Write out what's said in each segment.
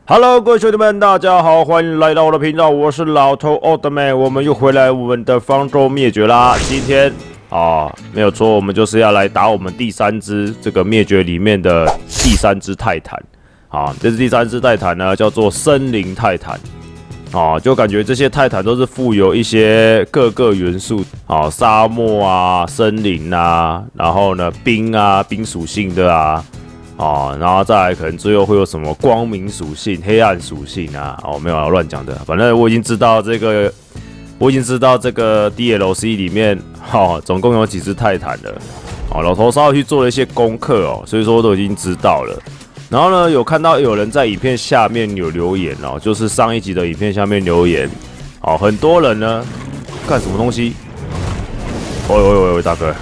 Hello，各位兄弟们，大家好，欢迎来到我的频道，我是老头奥特曼，我们又回来我们的方舟灭绝啦。今天没有错，我们就是要来打我们第三只这个灭绝里面的第三只泰坦。这是第三只泰坦呢，叫做森林泰坦。就感觉这些泰坦都是富有一些各个元素，沙漠啊、森林啊，然后呢冰啊、冰属性的啊。然后再来可能最后会有什么光明属性、黑暗属性啊？没有乱讲的，反正我已经知道这个，DLC 里面总共有几只泰坦了。老头稍微去做了一些功课所以说都已经知道了。然后呢，有看到有人在影片下面有留言就是上一集的影片下面留言，很多人呢干什么东西？喂，大哥！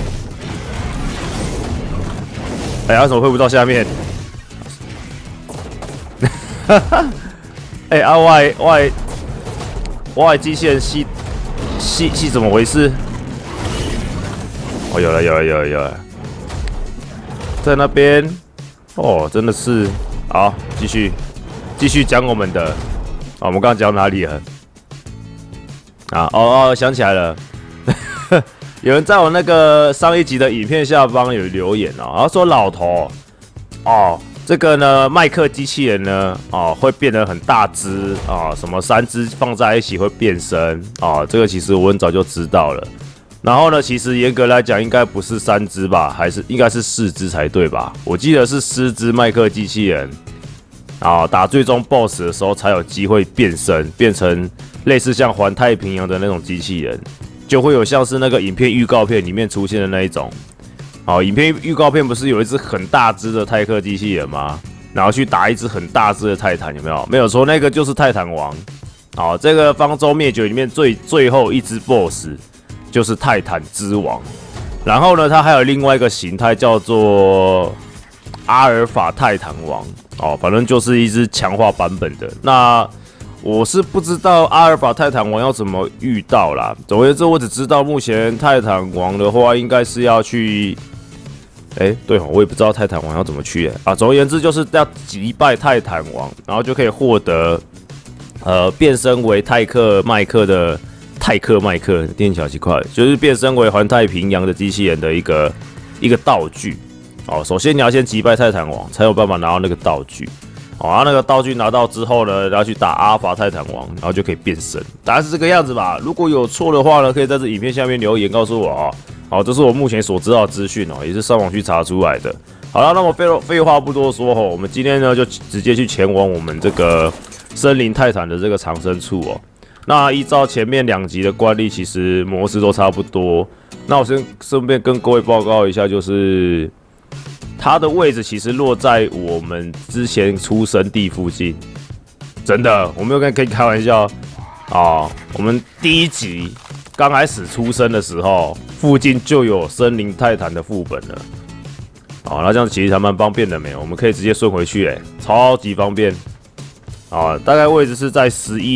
为什么会不到下面？我的机器人系怎么回事？有了，在那边。真的是好，继续讲我们的。我们刚刚讲哪里了？想起来了。有人在我那个上一集的影片下方有留言然后说老头这个呢麦克机器人呢会变得很大只什么3只放在一起会变身这个其实我很早就知道了。然后呢，其实严格来讲应该不是3只吧，应该是4只才对吧？我记得是4只麦克机器人打最终 BOSS 的时候才有机会变身，变成类似像环太平洋的那种机器人。就会有像是那个影片预告片里面出现的那一种，影片预告片不是有一只很大只的泰克机器人吗？然后去打一只很大只的泰坦，有没有？没有错，那个就是泰坦王。这个方舟灭绝里面最后一只 BOSS 就是泰坦之王。然后呢，它还有另外一个形态叫做阿尔法泰坦王，反正就是一只强化版本的。那我是不知道阿尔法泰坦王要怎么遇到啦。总而言之，我只知道目前泰坦王的话，应该是要去，对我也不知道泰坦王要怎么去总而言之，就是要击败泰坦王，然后就可以获得变身为泰克麦克的泰克麦克，念起来奇怪，就是变身为环太平洋的机器人的一个道具。首先你要先击败泰坦王，才有办法拿到那个道具。那个道具拿到之后呢，然后去打阿尔法泰坦王，然后就可以变身，大概是这个样子吧。如果有错的话呢，可以在这影片下面留言告诉我这是我目前所知道的资讯也是上网去查出来的。好了，那么废话不多说我们今天呢就直接去前往我们这个森林泰坦的这个藏身处那依照前面2集的惯例，其实模式都差不多。那我先顺便跟各位报告一下，就是它的位置其实落在我们之前出生地附近，真的，我没有跟你开玩笑我们第1集刚开始出生的时候，附近就有森林泰坦的副本了。那这样其实还蛮方便的没有？我们可以直接顺回去超级方便。大概位置是在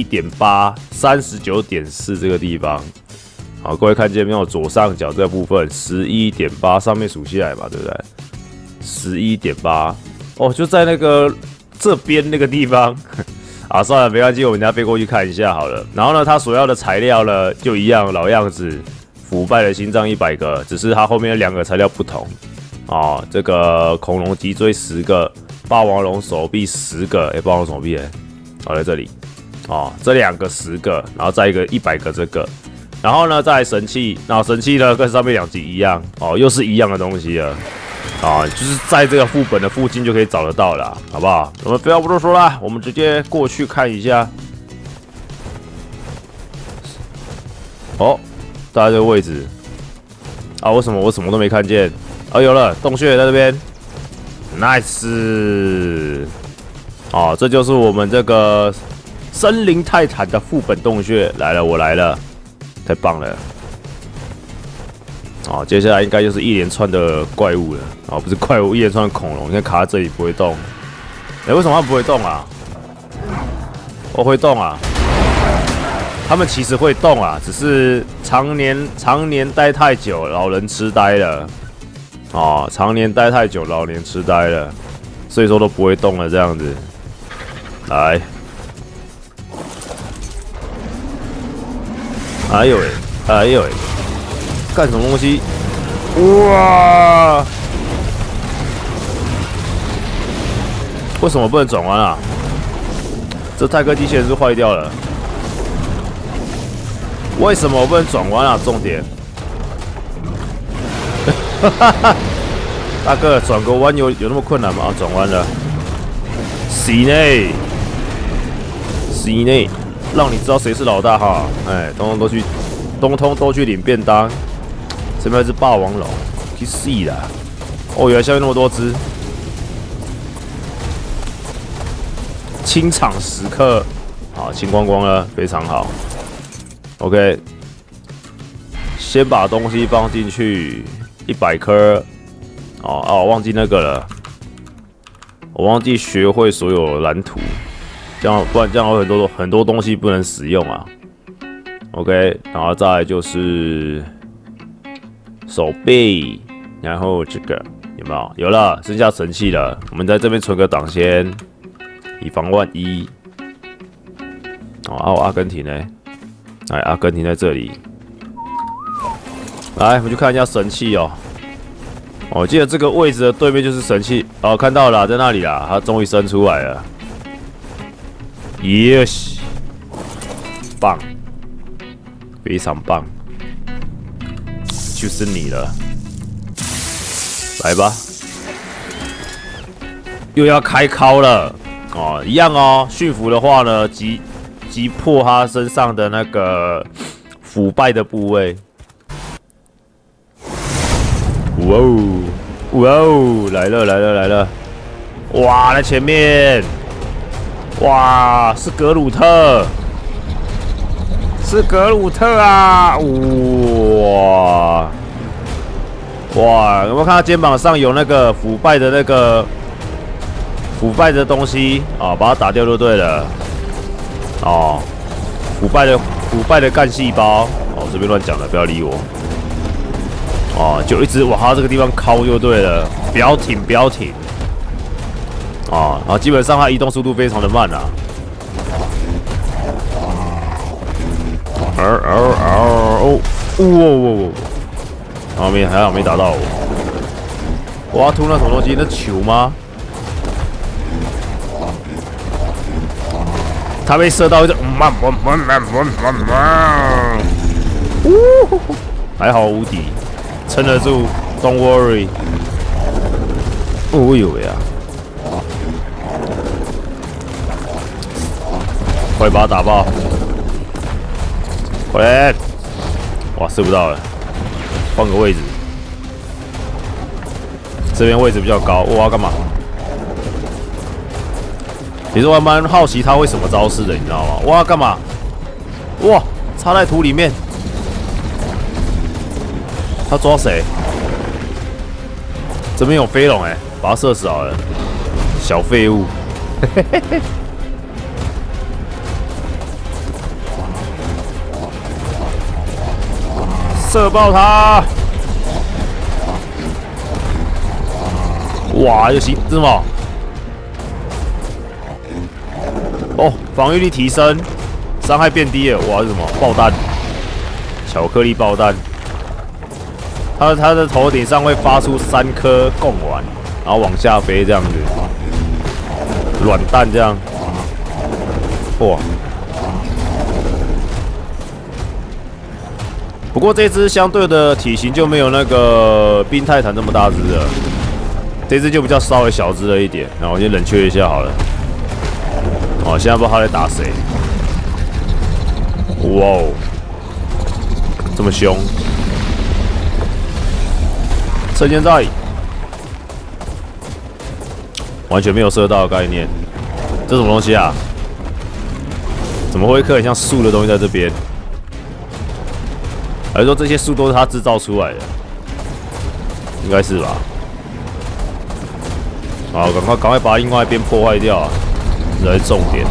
11.8、39.4 这个地方。各位看见没有？左上角这部分 11.8 上面数下来嘛，对不对？11.8就在那个这边那个地方算了，没关系，我们等一下飞过去看一下好了。然后呢，它所要的材料呢就一样老样子，腐败的心脏100个，只是它后面2个材料不同这个恐龙脊椎10个，霸王龙手臂10个，霸王龙手臂在这里这2个10个，然后再一个100个这个，然后呢再来神器，然后神器呢跟上面2集一样又是一样的东西了。就是在这个副本的附近就可以找得到了，好不好？我们废话不多说啦，我们直接过去看一下。大概这个位置为什么我什么都没看见？有了，洞穴在这边 ，nice。这就是我们这个森林泰坦的副本洞穴，来了，我来了，太棒了。接下来应该就是一连串的怪物了不是怪物，一连串的恐龙，你看卡在这里不会动。为什么它不会动啊？会动啊！他们其实会动只是常年待太久，老人痴呆了。常年待太久，老年痴呆了，所以说都不会动了这样子。 来，哎呦喂，哎呦喂，干什么东西？哇！为什么不能转弯啊？这泰克机器人是坏掉了。为什么我不能转弯啊？重点。大哥，转个弯有那么困难吗？啊，转弯了。洗内，洗内，让你知道谁是老大哈！哎，通通都去领便当。这边是霸王龙，去死啦！哦，原来下面那么多只。清场时刻，好，清光光了，非常好。OK， 先把东西放进去，100颗。哦，我忘记那个了，我忘记学会所有蓝图，这样不然这样有很多东西不能使用啊。OK， 然后再来就是手臂，然后这个有没有？有了，剩下神器了。我们在这边存个档先，以防万一。哦，阿根廷呢？哎，阿根廷在这里。来，我们去看一下神器哦。我记得这个位置的对面就是神器。哦，看到了，在那里啦，它终于生出来了。Yes， 棒，非常棒，就是你了。来吧，又要开敲了哦，一样哦。驯服的话呢，击破他身上的那个腐败的部位。哇哦，哇哦，来了！哇，在前面！哇，是格鲁特啊！哇，有没有看到肩膀上有那个腐败的东西啊？把它打掉就对了。哦，腐败的干细胞。哦，随便乱讲的，不要理我。哦，就一直往它这个地方敲就对了，不要停。哦，然后基本上它移动速度非常的慢啊。还好没打到我。我要吐那什么东西？那球吗？他被射到一个，还好无敌。撑得住 ，Don't worry。哦呦喂啊！快把它打爆！快点！哇，射不到了，换个位置。这边位置比较高，我要干嘛？其实我还蛮好奇他会什么招式的，你知道吗？我要干嘛？哇，插在土里面。他抓谁？这边有飞龙哎，把他射死好了，小废物。射爆他！哇，有行什么？哦，防御力提升，伤害变低了。哇，是什么？爆弹？巧克力爆弹。它的头顶上会发出3颗贡丸，然后往下飞这样子，软弹这样。哇！不过这只相对的体型就没有那个冰泰坦这么大只了，这只就比较稍微小只了一点。然后我先冷却一下好了。哦，现在不知道他在打谁。哇哦，这么凶！射箭在，完全没有射到的概念。这什么东西啊？怎么会一颗很像树的东西在这边？还是说这些树都是他制造出来的？应该是吧。好，赶快把另外一边破坏掉啊！这才是重点。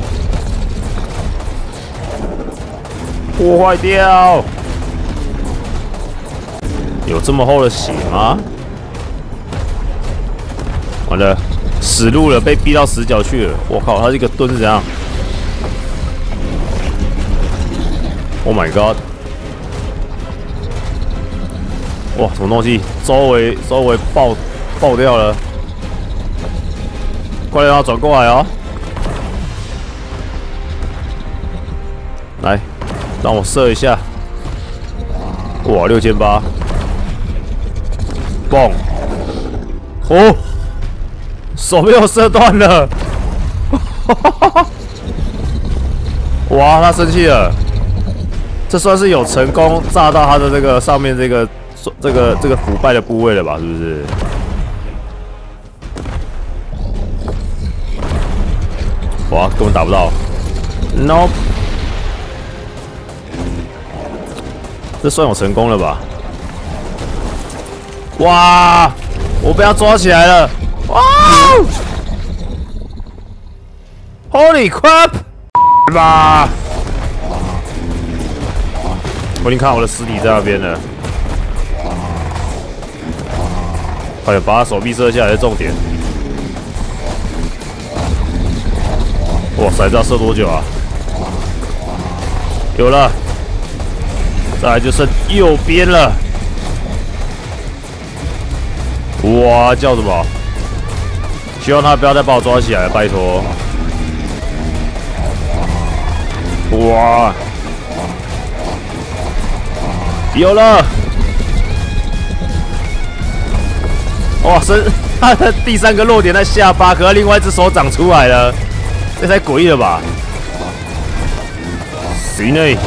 破坏掉！有这么厚的血吗？完了， 死路了，被逼到死角去了。我靠，他这个盾是怎样 ？Oh my god！ 哇，什么东西？周围爆掉了！快点啊，转过来哦！来，让我射一下。哇，6800！嘣！哦，手被我射断了！哇，他生气了。这算是有成功炸到他的这个上面这个腐败的部位了吧？是不是？哇，根本打不到 ！No， 这算有成功了吧？哇！我被他抓起来了！哇 ！Holy crap！ 吧！我已经看我的尸体在那边了。快点把他手臂射下来是重点。哇塞，这要射多久啊？有了，再来就剩右边了。哇，叫什么？希望他不要再把我抓起来，拜托。哇！有了！哇，他的第3个弱点在下巴，可是另外一只手长出来了，这太诡异了吧？行内！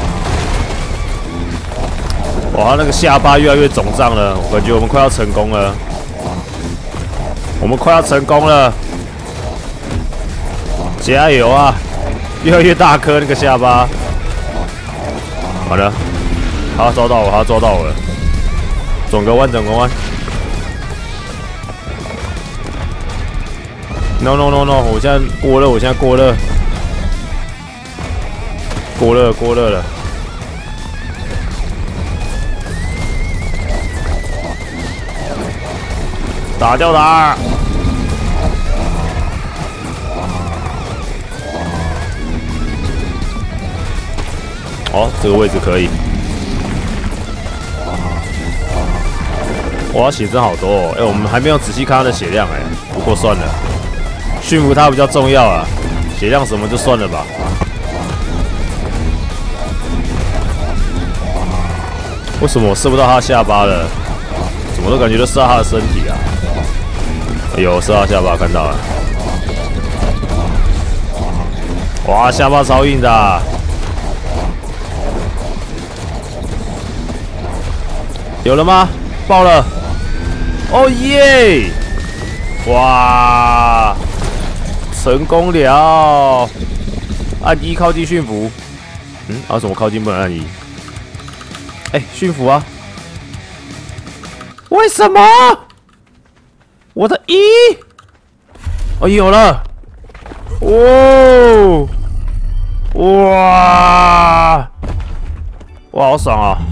哇，他那个下巴越来越肿胀了，我感觉我们快要成功了。我们快要成功了，加油啊！越来越大颗那个下巴。好了。他抓到我，他抓到我了！转个弯，转个弯 ！No no no no！ 我现在过热，我现在过热，过热了！打掉他！哦，这个位置可以。哇，血真好多哦！我们还没有仔细看他的血量不过算了，驯服他比较重要啊，血量什么就算了吧。为什么我射不到他下巴了？怎么都感觉都射到他的身体啊？有射到下巴，看到了。哇，下巴超硬的啊！有了吗？爆了！哦耶！哇，成功了！按1靠近驯服。什么靠近不能按1？驯服啊！为什么？我的1？哦，有了！哦！哇！哇，好爽啊！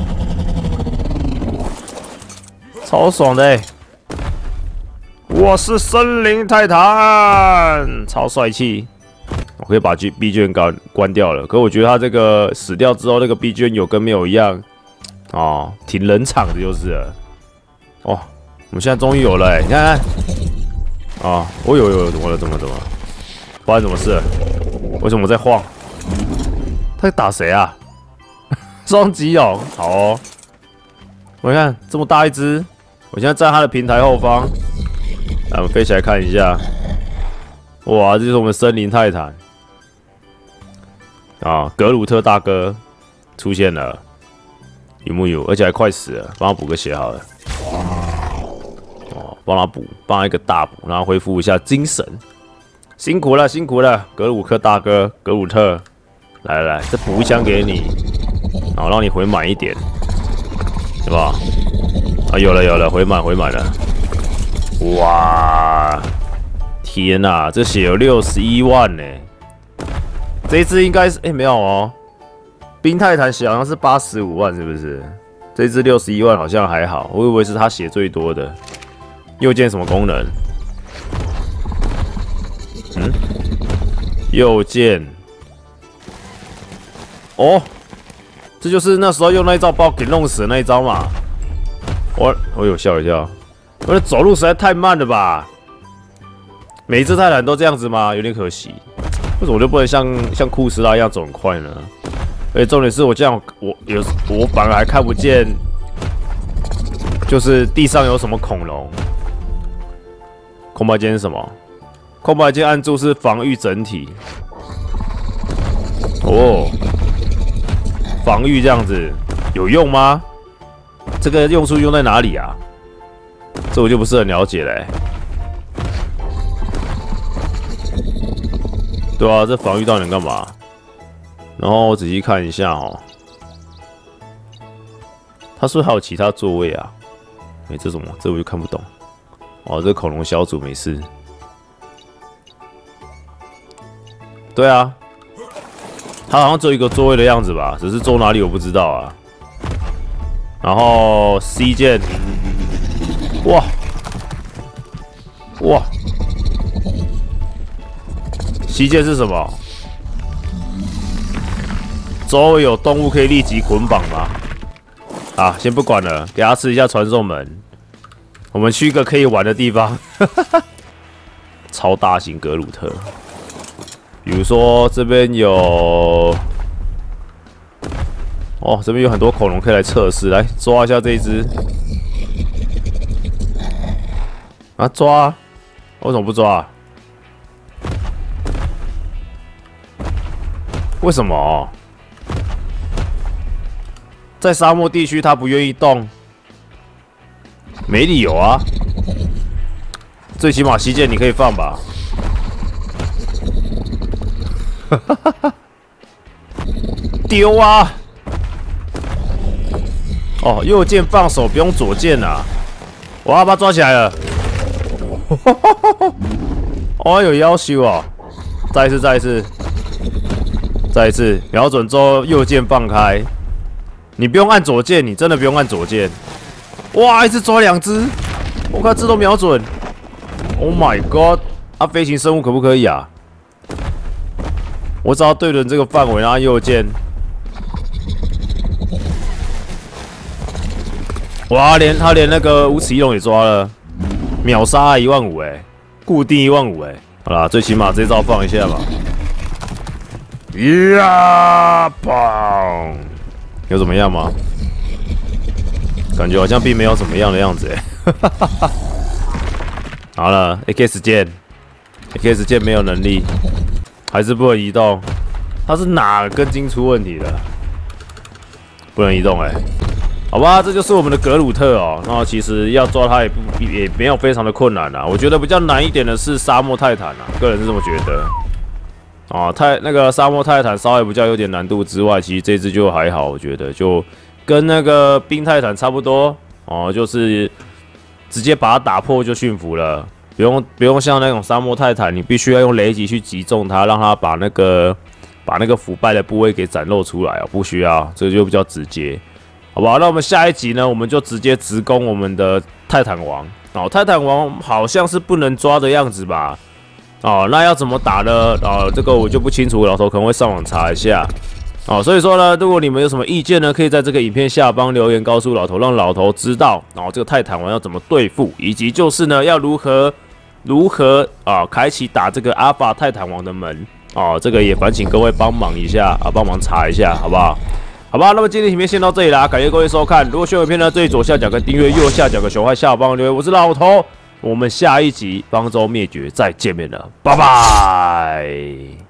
超爽的我是森林泰坦，超帅气！我可以把 B 卷关掉了，可我觉得他这个死掉之后，那个 B 卷有跟没有一样，哦，挺冷场的，就是了。哦，我们现在终于有了你看看，啊，有，怎么了？发生什么事了？为什么在晃？他在打谁啊？双击蛹，好哦。我看这么大一只。我现在站他的平台后方，来，我们飞起来看一下。哇，这就是我们森林泰坦啊，格鲁特大哥出现了，有木有？而且还快死了，帮他补个血好了。哦，帮他补，帮他一个大补，然后恢复一下精神。辛苦了，格鲁克大哥，格鲁特，来，再补一枪给你，然后让你回满一点，对吧？啊，有了，回满了！哇，天哪，这血有61万呢！这一只应该是没有哦，冰泰坦血好像是85万，是不是？这一只61万好像还好，我以为是他血最多的。右键什么功能？ 嗯，右键。哦，这就是那时候用那一招把我给弄死的那一招嘛。我有吓一跳，我的走路实在太慢了吧？每一只泰坦都这样子吗？有点可惜。为什么我就不能像库斯拉一样走很快呢？而且重点是我这样，我反而还看不见，就是地上有什么恐龙。空白键是什么？空白键按住是防御整体。哦，防御这样子有用吗？这个用处用在哪里啊？这我就不是很了解嘞。对啊，这防御到底能干嘛？然后我仔细看一下哦，它是不是还有其他座位啊？这种这我就看不懂。哦，这恐龙小组没事。对啊，它好像只有一个座位的样子吧，只是坐哪里我不知道啊。然后 C 键，哇哇 ，C 键是什么？周围有动物可以立即捆绑吗？啊，先不管了，给他吃一下传送门。我们去一个可以玩的地方，超大型格鲁特。比如说这边有，哦，这边有很多恐龙可以来测试，来抓一下这一只。啊，抓啊！为什么不抓啊？为什么？在沙漠地区，它不愿意动，没理由啊。最起码西剑你可以放吧？丢啊！哦，右键放手，不用左键啊！我要把它抓起来了。哦，有要求哦！再一次，再一次，再一次，瞄准之后右键放开。你不用按左键，你真的不用按左键。哇，一次抓2只，我看自动瞄准。Oh my god！ 啊，飞行生物可不可以啊？我只要对准这个范围，然后按右键。哇，他连那个无齿翼龙也抓了，秒杀15000哎，固定15000哎。好啦，最起码这招放一下吧。呀，砰！有怎么样吗？感觉好像并没有怎么样的样子哎。好了 ，X 键没有能力，还是不能移动。它是哪根筋出问题了？不能移动哎。好吧，这就是我们的格鲁特哦。那其实要抓它也没有非常的困难啦。我觉得比较难一点的是沙漠泰坦啊，个人是这么觉得。啊，那个沙漠泰坦稍微比较有点难度之外，其实这只就还好，我觉得就跟那个冰泰坦差不多哦，就是直接把它打破就驯服了，不用像那种沙漠泰坦，你必须要用雷击去击中它，让它把那个腐败的部位给展露出来哦，不需要，这就比较直接，好不好？那我们下一集呢，我们就直接直攻我们的泰坦王哦，泰坦王好像是不能抓的样子吧？哦，那要怎么打呢？哦，这个我就不清楚，老头可能会上网查一下。哦，所以说呢，如果你们有什么意见呢，可以在这个影片下方留言告诉老头，让老头知道，哦，这个泰坦王要怎么对付，以及就是呢，要如何啊，开启打这个阿法泰坦王的门。哦，这个也烦请各位帮忙一下啊，帮忙查一下，好不好？好吧，那么今天影片先到这里啦，感谢各位收看。如果喜欢影片呢，最左下角个订阅，右下角个熊孩下方留言。我是老头。我们下一集方舟灭绝再见面了，拜拜。